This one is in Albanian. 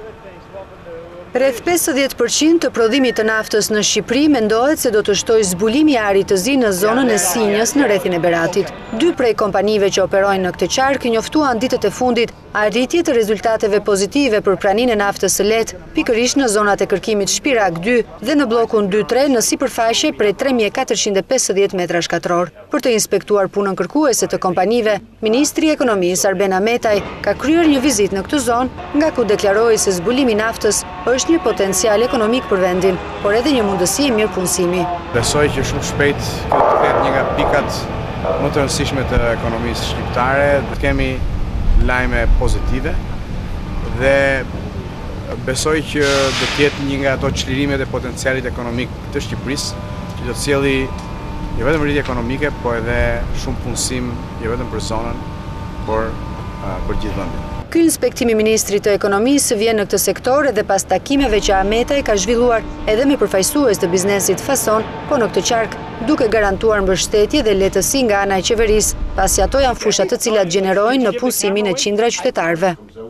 Rreth 50% të prodhimit të naftës në Shqipëri mendohet se do të shtojë zbulimi i arit të zi në zonën e Sinjës në rrethin e Beratit. 2 prej kompanive që operojnë në këtë qark njoftuan ditët e fundit arritje të rezultateve pozitive për praninë e naftës së lehtë, pikërisht në zonat e kërkimit Shpirak 2 dhe në bllokun 2-3 në sipërfaqe prej 3450 metra shkatror. Për të inspektuar punën kërkuese të kompanive, Ministri i Ekonomisë Arben Ahmetaj ka kryer një vizitë në këtë zonë, nga ku deklaroi se zbulimi i naftës është një potencial ekonomik për vendin, por edhe një mundësi e mirëpunësimi. Besoj që shumë shpejt kjo të ketë një nga pikat më të rëndësishme të ekonomisë shqiptare, të kemi lajme pozitive dhe besoj që do të jetë një nga ato çlirimet e potencialit ekonomik të Shqipërisë, që do të sjellë jo vetëm rritje ekonomike, por edhe shumë punësim, jo vetëm për zonën, por për gjithë vendin. Ky inspektimi i Ministrit të Ekonomisë vjen në këtë sektor edhe pas takimeve që Ahmetaj ka zhvilluar edhe me përfaqësues të biznesit Fason, po në këtë qark duke garantuar mbështetje dhe lehtësi nga ana e qeverisë, pasi ato janë fushat të cilat gjenerojnë në punësimin e qindra qytetarëve.